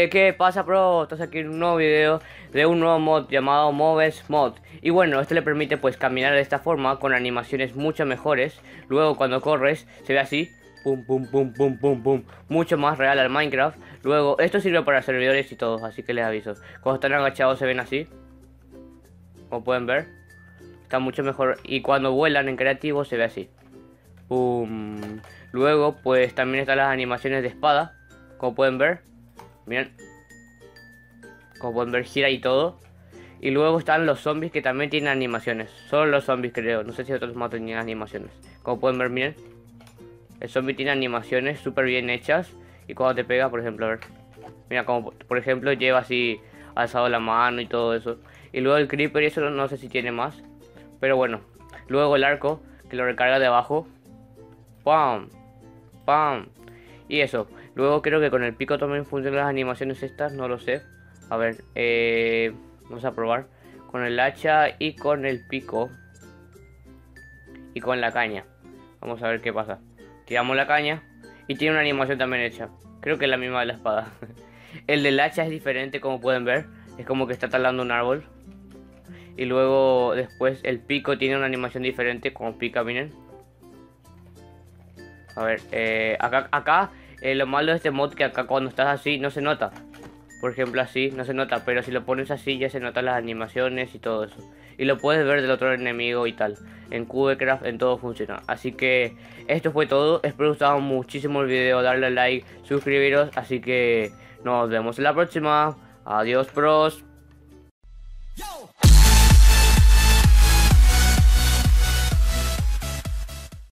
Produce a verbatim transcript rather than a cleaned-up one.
Eh, ¿qué pasa, bro? Estás aquí en un nuevo video de un nuevo mod llamado Moves Mod. Y bueno, este le permite pues caminar de esta forma con animaciones mucho mejores. Luego cuando corres se ve así, pum pum pum pum pum pum, mucho más real al Minecraft. Luego esto sirve para servidores y todo, así que les aviso. Cuando están agachados se ven así, como pueden ver, está mucho mejor. Y cuando vuelan en creativo se ve así, pum. Luego pues también están las animaciones de espada, como pueden ver. Miren, como pueden ver, gira y todo. Y luego están los zombies que también tienen animaciones. Solo los zombies creo, no sé si otros más tenían animaciones. Como pueden ver, miren, el zombie tiene animaciones súper bien hechas. Y cuando te pega, por ejemplo, a ver, mira, como por ejemplo lleva así alzado la mano y todo eso. Y luego el creeper y eso no, no sé si tiene más, pero bueno. Luego el arco, que lo recarga de abajo, ¡pam! ¡Pam! Y eso. Luego creo que con el pico también funcionan las animaciones estas, no lo sé. A ver, eh, vamos a probar con el hacha y con el pico y con la caña. Vamos a ver qué pasa. Tiramos la caña y tiene una animación también hecha. Creo que es la misma de la espada. El del hacha es diferente, como pueden ver. Es como que está talando un árbol. Y luego después el pico tiene una animación diferente, como pica, miren. A ver, eh, acá, acá eh, lo malo de este mod que acá cuando estás así no se nota. Por ejemplo así no se nota, pero si lo pones así ya se notan las animaciones y todo eso. Y lo puedes ver del otro enemigo y tal. En Cubecraft en todo funciona. Así que esto fue todo. Espero que os gustado muchísimo el video. Darle like, suscribiros. Así que nos vemos en la próxima. Adiós, pros.